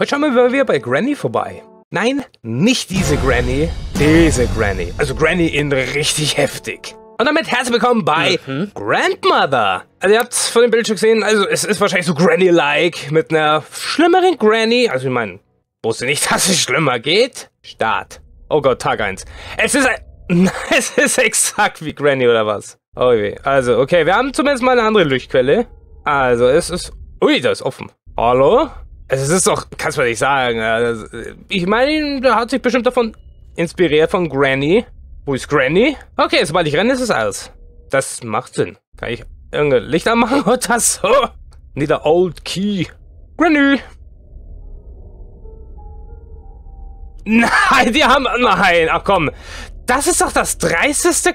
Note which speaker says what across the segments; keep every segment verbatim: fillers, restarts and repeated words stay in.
Speaker 1: Heute schauen wir wieder bei Granny vorbei. Nein, nicht diese Granny, diese Granny. Also Granny in richtig heftig. Und damit herzlich willkommen bei mhm. Grandmother. Also ihr habt es von dem Bild schon gesehen, also es ist wahrscheinlich so Granny-like mit einer schlimmeren Granny. Also ich meine, wusste nicht, dass es schlimmer geht. Start. Oh Gott, Tag eins. Es ist ein, es ist exakt wie Granny oder was? Oh weh. Also, okay, wir haben zumindest mal eine andere Lichtquelle. Also es ist... Ui, das ist offen. Hallo? Also es ist doch, kannst du nicht sagen. Also, ich meine, der hat sich bestimmt davon inspiriert von Granny. Wo ist Granny? Okay, sobald ich renne, ist es aus. Das macht Sinn. Kann ich irgendein Licht anmachen oder so? Need a old key. Granny. Nein, die haben... Nein, ach komm. Das ist doch das dreisteste...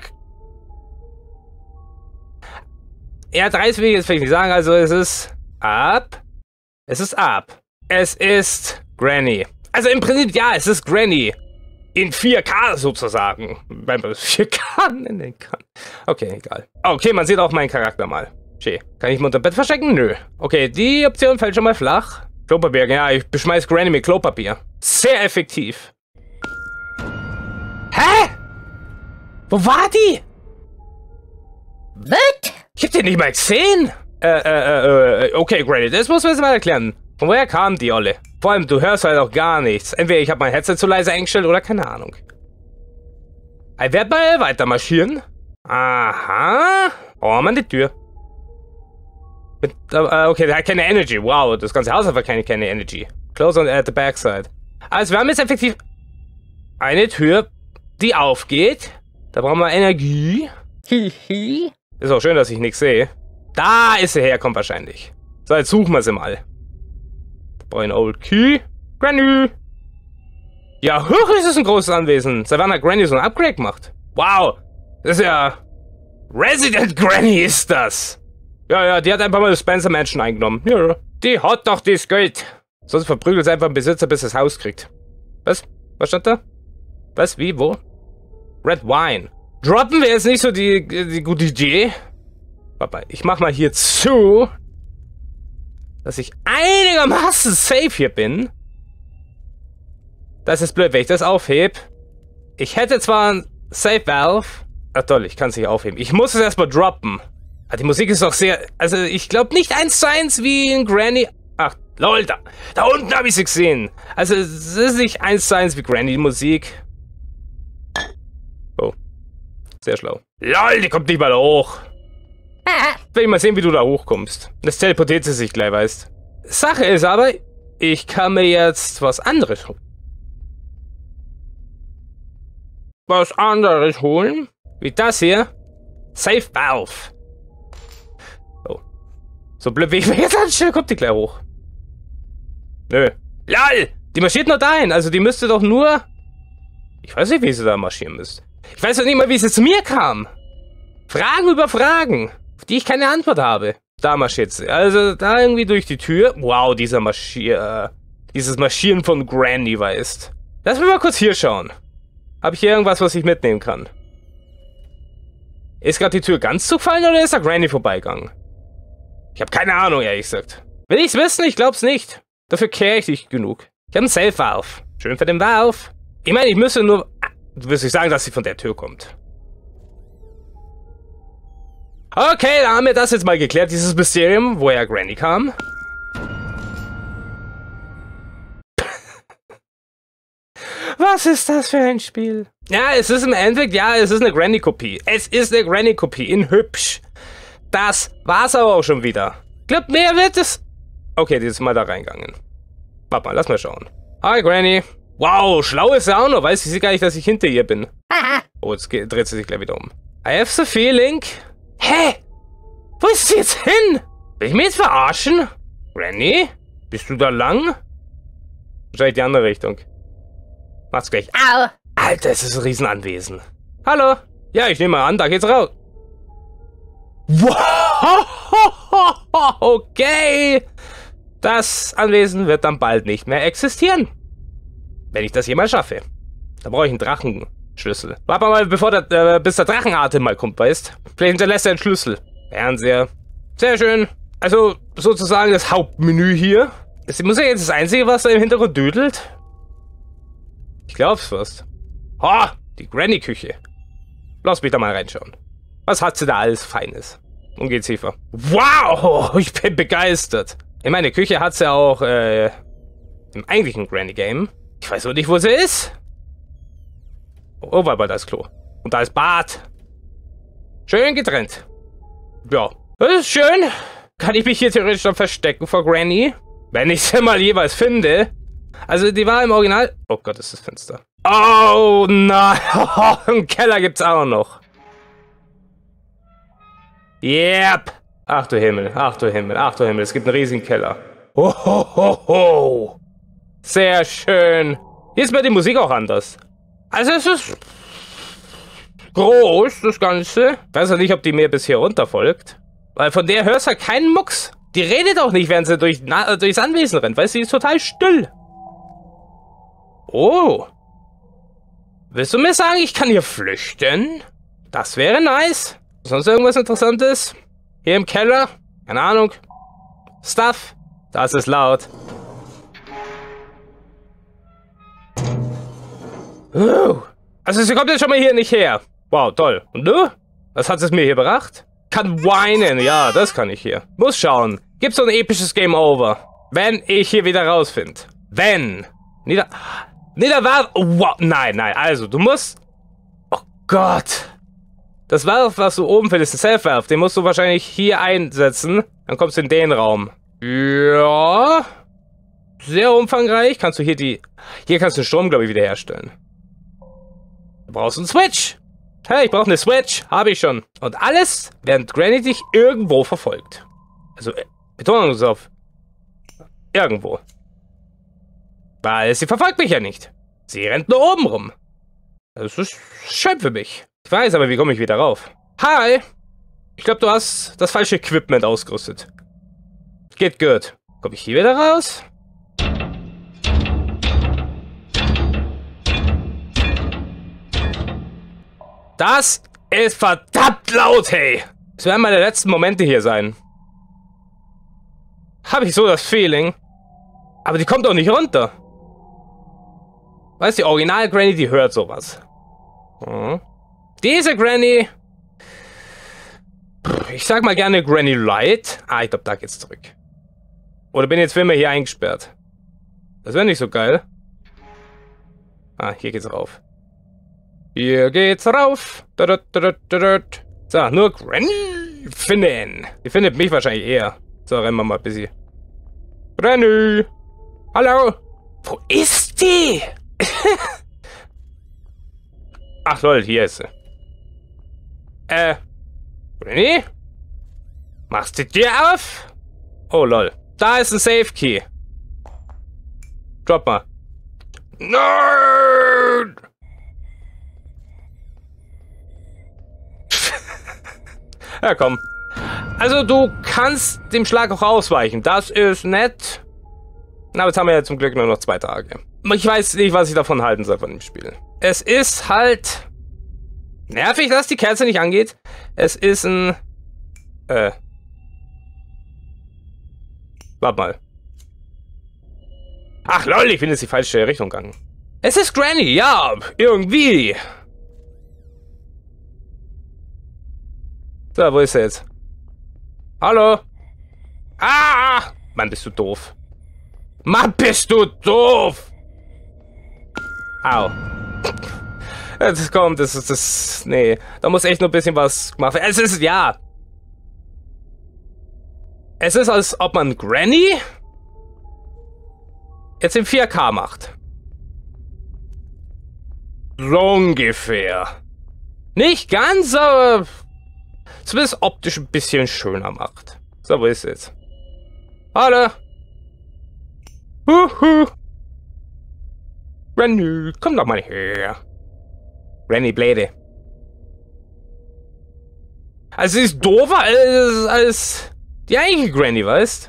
Speaker 1: Ja, dreist will ich jetzt vielleicht nicht sagen. Also es ist ab. Es ist ab. Es ist Granny. Also im Prinzip, ja, es ist Granny. In vier K sozusagen. Wenn man es vier K nennen kann. Okay, egal. Okay, man sieht auch meinen Charakter mal. Okay. Kann ich mich unter Bett verstecken? Nö. Okay, die Option fällt schon mal flach. Klopapier, ja, ich beschmeiß Granny mit Klopapier. Sehr effektiv. Hä? Wo war die?
Speaker 2: Was?
Speaker 1: Ich hab den nicht mal gesehen. Äh, äh, äh, okay, Granny, das muss man jetzt mal erklären. Von woher kam die Olle? Vor allem, du hörst halt auch gar nichts. Entweder ich habe mein Headset zu leise eingestellt oder keine Ahnung. Ich werde mal weiter marschieren. Aha. Oh, man, die Tür. Mit, äh, okay, der hat keine Energy. Wow, das ganze Haus hat aber keine, keine Energy. Close on at the backside. Also, wir haben jetzt effektiv eine Tür, die aufgeht. Da brauchen wir Energie.
Speaker 2: Hihi.
Speaker 1: Ist auch schön, dass ich nichts sehe. Da ist sie herkommt wahrscheinlich. So, jetzt suchen wir sie mal. Brauche ein Old Key. Granny. Ja, hoch ist es ein großes Anwesen. Seit wann hat Granny so ein Upgrade gemacht? Wow. Das ist ja... Resident Granny ist das. Ja, ja, die hat einfach mal das Spencer Mansion eingenommen. Ja, die hat doch das Geld. Sonst verprügelt sie einfach den Besitzer, bis er das Haus kriegt. Was? Was stand da? Was? Wie? Wo? Red Wine. Droppen wir jetzt nicht so die, die gute Idee? Papa, ich mach mal hier zu, dass ich einigermaßen safe hier bin. Das ist blöd, wenn ich das aufhebe. Ich hätte zwar ein Safe Valve. Ach toll, ich kann es nicht aufheben. Ich muss es erstmal droppen. Die Musik ist doch sehr... Also ich glaube nicht eins zu eins wie in Granny... Ach, lol, da, da unten habe ich sie gesehen. Also es ist nicht eins zu eins wie Granny, die Musik. Oh. Sehr schlau. Lol, die kommt nicht mal hoch. Will ich mal sehen, wie du da hochkommst. Das teleportiert sie sich gleich, weißt. Sache ist aber, ich kann mir jetzt was anderes holen. Was anderes holen? Wie das hier? Safe Valve. Oh. So blöd wie ich mir jetzt anstelle, kommt die gleich hoch. Nö. Lol! Die marschiert nur dahin. Also die müsste doch nur... Ich weiß nicht, wie sie da marschieren müsste. Ich weiß doch nicht mal, wie sie zu mir kam. Fragen über Fragen, auf die ich keine Antwort habe. Da marschiert sie. Also da irgendwie durch die Tür. Wow, dieser Marschier... Dieses Marschieren von Granny, weißt. Lass mich mal kurz hier schauen. Habe ich hier irgendwas, was ich mitnehmen kann? Ist gerade die Tür ganz zugefallen oder ist da Granny vorbeigegangen? Ich habe keine Ahnung, ehrlich gesagt. Will ich's wissen? Ich glaub's nicht. Dafür kehre ich nicht genug. Ich habe einen Safe Valve. Schön für den Valve. Ich meine, ich müsste nur... Du wirst nicht sagen, dass sie von der Tür kommt. Okay, da haben wir das jetzt mal geklärt, dieses Mysterium, woher Granny kam. Was ist das für ein Spiel? Ja, es ist im Endeffekt, ja, es ist eine Granny-Kopie. Es ist eine Granny-Kopie in hübsch. Das war's aber auch schon wieder. Ich glaube, mehr wird es... Okay, die ist mal da reingegangen. Warte mal, lass mal schauen. Hi, Granny. Wow, schlau ist sie auch noch. Weiß sie gar nicht, dass ich hinter ihr bin. Oh, jetzt geht, dreht sie sich gleich wieder um. I have the feeling... Hä? Wo ist sie jetzt hin? Will ich mich jetzt verarschen? Granny? Bist du da lang? Wahrscheinlich die andere Richtung. Mach's gleich.
Speaker 2: Au.
Speaker 1: Alter, es ist ein Riesenanwesen. Hallo? Ja, ich nehme mal an, da geht's raus. Wow. Okay. Das Anwesen wird dann bald nicht mehr existieren. Wenn ich das jemals schaffe. Da brauche ich einen Drachenschlüssel. Warte mal, bevor der, äh, bis der Drachenatem mal kommt, weißt? Vielleicht hinterlässt er einen Schlüssel. Fernseher. Sehr schön. Also sozusagen das Hauptmenü hier. Ist die Musik jetzt das Einzige, was da im Hintergrund düdelt? Ich glaub's fast. Oh, die Granny-Küche. Lass mich da mal reinschauen. Was hat sie da alles Feines? Ungeziefer. Wow, ich bin begeistert. Ich meine, Küche hat sie auch äh, im eigentlichen Granny-Game. Ich weiß nur nicht, wo sie ist. Oh, war aber das Klo. Und da ist Bad. Schön getrennt. Ja, das ist schön. Kann ich mich hier theoretisch dann verstecken vor Granny? Wenn ich sie mal jeweils finde. Also, die war im Original... Oh Gott, ist das Fenster. Oh nein. Oh, im Keller gibt's auch noch. Yep. Ach du Himmel, ach du Himmel, ach du Himmel. Es gibt einen riesigen Keller. Oh, ho, ho, ho. Sehr schön. Hier ist mir die Musik auch anders. Also es ist groß, das Ganze. Ich weiß ja nicht, ob die mir bis hier runter folgt. Weil von der hörst du ja keinen Mucks. Die redet auch nicht, während sie durch, na, durchs Anwesen rennt. Weißt du, sie ist total still. Oh. Willst du mir sagen, ich kann hier flüchten? Das wäre nice. Sonst irgendwas Interessantes? Hier im Keller? Keine Ahnung. Stuff. Das ist laut. Oh. Also sie kommt jetzt schon mal hier nicht her. Wow, toll. Und du? Was hat es mir hier gebracht? Kann whinen. Ja, das kann ich hier. Muss schauen. Gibt's so ein episches Game Over. Wenn ich hier wieder rausfinde. Wenn. Nieder... Niederwerf... Oh, wow. Nein, nein. Also, du musst... Oh Gott. Das Werf, was du oben findest, das Self-Werf, den musst du wahrscheinlich hier einsetzen. Dann kommst du in den Raum. Ja. Sehr umfangreich. Kannst du hier die... Hier kannst du den Strom, glaube ich, wiederherstellen. Du brauchst einen Switch. Hey, ich brauche eine Switch. Habe ich schon. Und alles, während Granny dich irgendwo verfolgt. Also, Betonung ist auf irgendwo. Weil sie verfolgt mich ja nicht. Sie rennt nur oben rum. Das ist schön für mich. Ich weiß aber, wie komme ich wieder rauf? Hi! Ich glaube, du hast das falsche Equipment ausgerüstet. Geht gut. Komme ich hier wieder raus? Das ist verdammt laut, hey! Das werden meine letzten Momente hier sein. Habe ich so das Feeling. Aber die kommt doch nicht runter. Weißt du, die Original-Granny, die hört sowas. Hm. Diese Granny... Ich sag mal gerne Granny Light. Ah, ich glaube, da geht's zurück. Oder bin jetzt für immer hier eingesperrt? Das wäre nicht so geil. Ah, hier geht's rauf. Hier geht's rauf. So, nur Granny finden. Die findet mich wahrscheinlich eher. So, rennen wir mal ein bisschen. Granny! Hallo! Wo ist die? Ach lol, hier ist sie. Äh, Granny? Machst du die Tür auf? Oh lol. Da ist ein Safe Key. Drop mal. Nein! Ja, komm. Also, du kannst dem Schlag auch ausweichen. Das ist nett. Aber jetzt haben wir ja zum Glück nur noch zwei Tage. Ich weiß nicht, was ich davon halten soll von dem Spiel. Es ist halt... nervig, dass die Kerze nicht angeht. Es ist ein... Äh... Warte mal. Ach lol, ich bin jetzt die falsche Richtung gegangen. Es ist Granny, ja, irgendwie. So, wo ist er jetzt? Hallo? Ah! Mann, bist du doof. Mann, bist du doof! Au. Das kommt, das ist das... Nee, da muss echt nur ein bisschen was gemacht werden. Es ist, ja... Es ist, als ob man Granny jetzt in vier K macht. So ungefähr. Nicht ganz, aber zumindest optisch ein bisschen schöner macht. So, wo ist es jetzt? Hallo. Huhu. Granny, komm doch mal her. Granny Blade. Also sie ist doofer als, als die eigentliche Granny, weißt?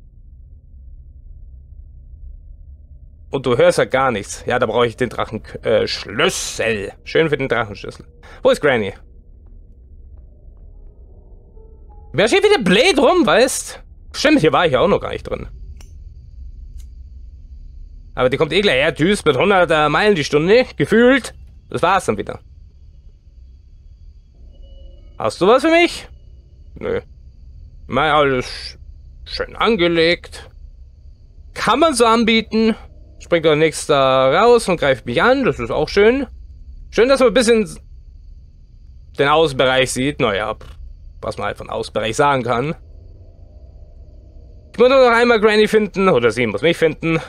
Speaker 1: Und du hörst ja gar nichts. Ja, da brauche ich den Drachenschlüssel. Äh, Schön für den Drachenschlüssel. Wo ist Granny? Wer steht wieder Blade rum, weißt? Stimmt, hier war ich ja auch noch gar nicht drin. Aber die kommt eh gleich her, düst mit hundert äh, Meilen die Stunde, gefühlt. Das war's dann wieder. Hast du was für mich? Nö. Mal alles schön angelegt. Kann man so anbieten. Springt doch nichts da raus und greift mich an, das ist auch schön. Schön, dass man ein bisschen den Außenbereich sieht. Naja, was man halt von Außenbereich sagen kann. Ich muss nur noch einmal Granny finden, oder sie muss mich finden.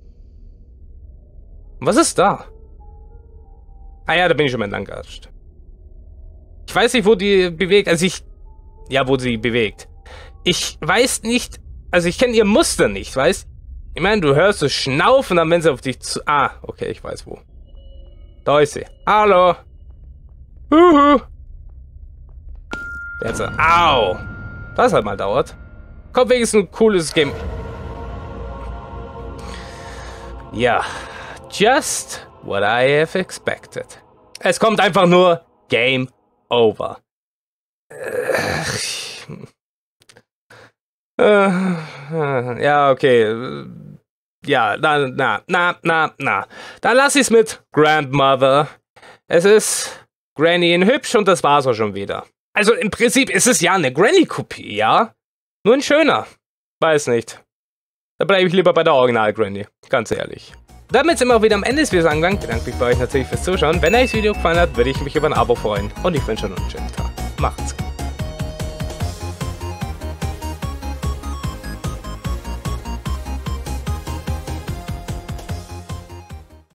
Speaker 1: Was ist da? Ah ja, da bin ich schon mal entlang geratscht. Ich weiß nicht, wo die bewegt, also ich... Ja, wo sie bewegt. Ich weiß nicht, also ich kenne ihr Muster nicht, weißt? Ich meine, du hörst es schnaufen, dann wenn sie auf dich zu... Ah, okay, ich weiß wo. Da ist sie. Hallo. Huhu. Jetzt, au. Das hat mal dauert. Kommt wenigstens ein cooles Game. Ja. Just what I have expected. Es kommt einfach nur Game Over. Äh, ja, okay. Ja, na, na, na, na, na. Dann lass ich's mit Grandmother. Es ist Granny in hübsch und das war's auch schon wieder. Also im Prinzip ist es ja eine Granny-Kopie, ja? Nur ein schöner. Weiß nicht. Da bleibe ich lieber bei der Original-Granny. Ganz ehrlich. Damit sind wir auch wieder am Ende des Videos angelangt. Bedanke mich bei euch natürlich fürs Zuschauen. Wenn euch das Video gefallen hat, würde ich mich über ein Abo freuen. Und ich wünsche euch noch einen schönen Tag. Macht's gut.